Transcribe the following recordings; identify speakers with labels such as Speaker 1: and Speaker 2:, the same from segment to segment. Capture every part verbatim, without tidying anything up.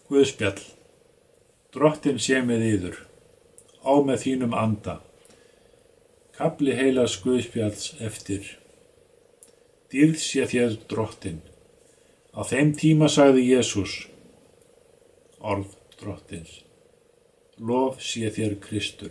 Speaker 1: Guðspjall. Drottinn sé með yður, á með þínum anda. Kafli heilags Guðspjalls eftir. Dýrð sé þér Drottinn. Á þeim tíma sagði Jesús, orð Drottins, lof sé þér Kristur.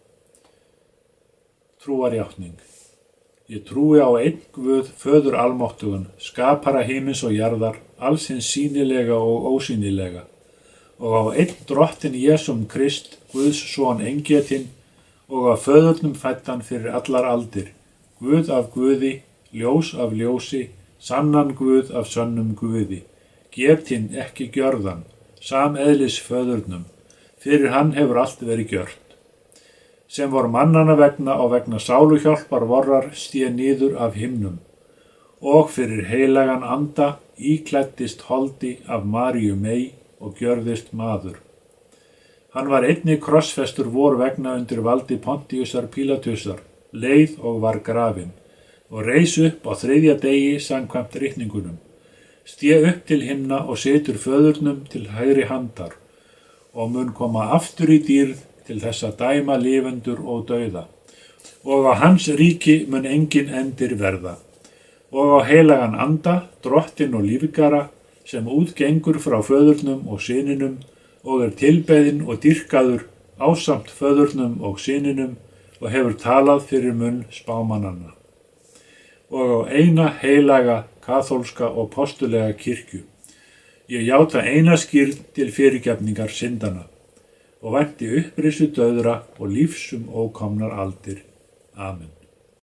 Speaker 1: Trúarjátning. Ég trúi á einn Guð, föður almáttugan, skapara himins og jarðar, alls hins sýnilega og ósýnilega, og á einn Drottinn Jesum Krist, Guðs son eingetinn, og af föðurnum fæddan fyrir allar aldir, Guð af Guði, ljós af ljósi, sannan Guð af sönnum Guði, getinn ekki gjörðan, sameðlis föðurnum, fyrir hann hefur allt verið gjört. Sem vor mannana vegna og vegna sáluhjálpar vorrar stíð niður af himnum, og fyrir heilagan anda íklæddist holdi af Maríu mey og gjörðist maður. Hann var einnig krossfestur vor vegna undir valdi Pontiusar Pílatusar, leið og var grafinn, og reis upp á þriðja degi samkvæmt ritningunum, stíð upp til himna og situr föðurnum til hægri handar, og mun koma aftur í dýrð til þess að dæma lifendur og dauða, og á hans ríki mun engin endir verða, og á heilagan anda, Drottinn og lífgara, sem útgengur frá föðurnum og syninum, og er tilbeðinn og dýrkaður ásamt föðurnum og syninum, og hefur talað fyrir munn spámannanna, og á eina heilaga, kaþólska og postulega kirkju. Ég játa eina skírn til fyrirgefningar syndana, og vænti upprisu dauðra og lífsum ókomnar aldir. Amen.